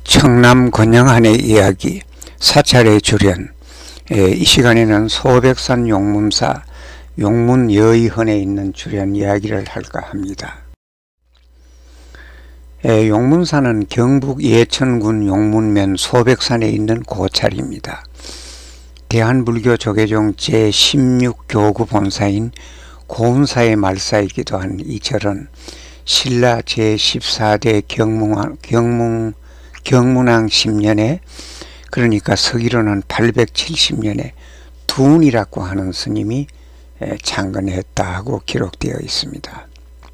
청남 권영한의 이야기 사찰의 주련. 이 시간에는 소백산 용문사 용문여의헌에 있는 주련 이야기를 할까 합니다. 용문사는 경북 예천군 용문면 소백산에 있는 고찰입니다. 대한불교 조계종 제16교구 본사인 고운사의 말사이기도 한 이 절은 신라 제14대 경문왕 10년에, 그러니까 서기로는 870년에 두운이라고 하는 스님이 창건했다고 기록되어 있습니다.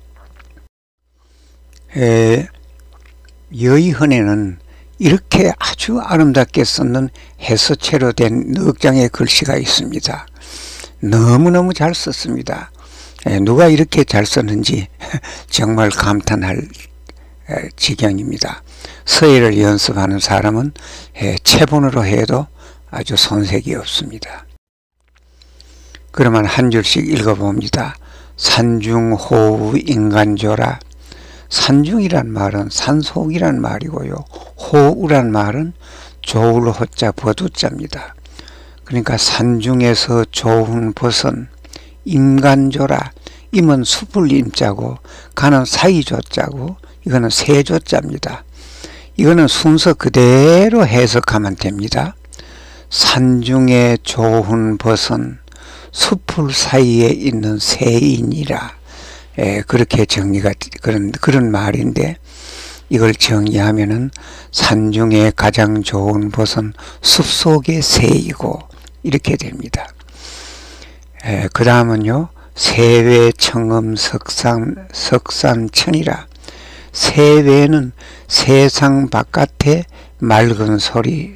여의헌에는 이렇게 아주 아름답게 썼는 해서체로 된 넉 장의 글씨가 있습니다. 너무너무 잘 썼습니다. 누가 이렇게 잘 썼는지 정말 감탄할 지경입니다. 서예를 연습하는 사람은 체본으로 해도 아주 손색이 없습니다. 그러면 한 줄씩 읽어봅니다. 산중호우 인간조라. 산중이란 말은 산속이란 말이고요. 호우란 말은 좋을 호자 버두자입니다. 그러니까 산중에서 좋은 벗은 인간조라. 임은 숲을 임자고 가는 사이조자고 이거는 세조자입니다. 이거는 순서 그대로 해석하면 됩니다. 산중에 좋은 벗은 숲을 사이에 있는 새이니라. 그렇게 정리가 그런 말인데, 이걸 정리하면은 산중에 가장 좋은 벗은 숲속의 새이고 이렇게 됩니다. 그 다음은요, 세외청음 석산천이라. 세외는 세상 바깥의 맑은 소리는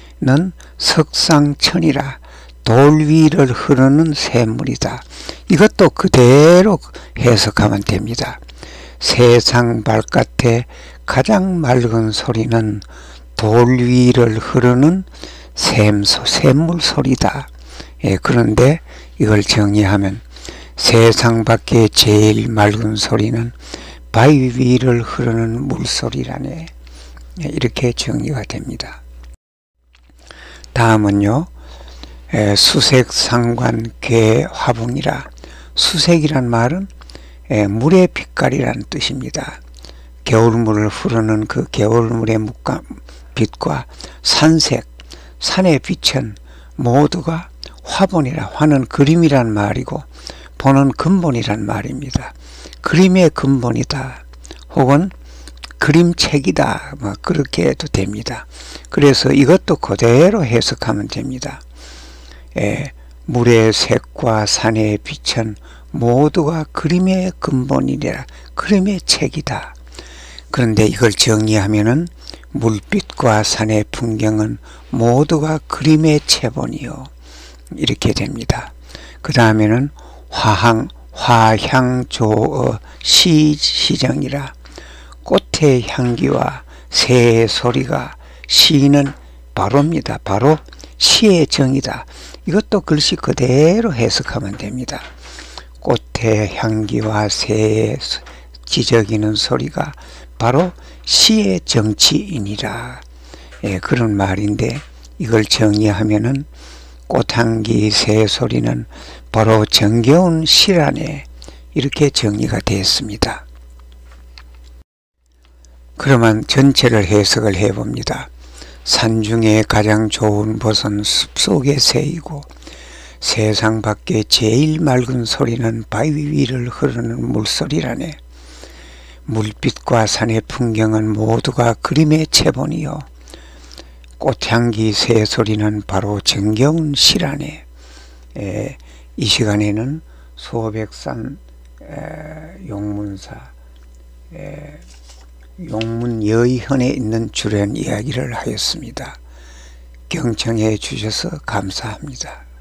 석상천이라. 돌 위를 흐르는 샘물이다. 이것도 그대로 해석하면 됩니다. 세상 바깥의 가장 맑은 소리는 돌 위를 흐르는 샘물 소리다. 그런데 이걸 정리하면 세상 밖에 제일 맑은 소리는 바위 위를 흐르는 물소리라네. 이렇게 정리가 됩니다. 다음은요, 수색상관 괴화봉이라. 수색이란 말은 물의 빛깔이라는 뜻입니다. 겨울물을 흐르는 그 겨울물의 빛과 산색, 산의 빛은 모두가 화본이라. 화는 그림이란 말이고 본은 근본이란 말입니다. 그림의 근본이다, 혹은 그림책이다, 뭐 그렇게 해도 됩니다. 그래서 이것도 그대로 해석하면 됩니다. 물의 색과 산의 빛은 모두가 그림의 근본이라. 그림의 책이다. 그런데 이걸 정리하면은 물빛과 산의 풍경은 모두가 그림의 체본이요. 이렇게 됩니다. 그 다음에는 화향조어 시정이라. 꽃의 향기와 새의 소리가, 시는 바로입니다. 바로 시의 정이다. 이것도 글씨 그대로 해석하면 됩니다. 꽃의 향기와 새의 지저귀는 소리가 바로 시의 정치이니라. 그런 말인데, 이걸 정리하면은 꽃향기 새 소리는 바로 정겨운 시라네. 이렇게 정리가 되었습니다. 그러면 전체를 해석을 해봅니다. 산중에 가장 좋은 벗은 숲속의 새이고, 세상 밖에 제일 맑은 소리는 바위 위를 흐르는 물소리라네. 물빛과 산의 풍경은 모두가 그림의 체본이요. 꽃향기 새 소리는 바로 정겨운 시라네. 이 시간에는 소백산 용문사 용문여의헌에 있는 주련 이야기를 하였습니다. 경청해 주셔서 감사합니다.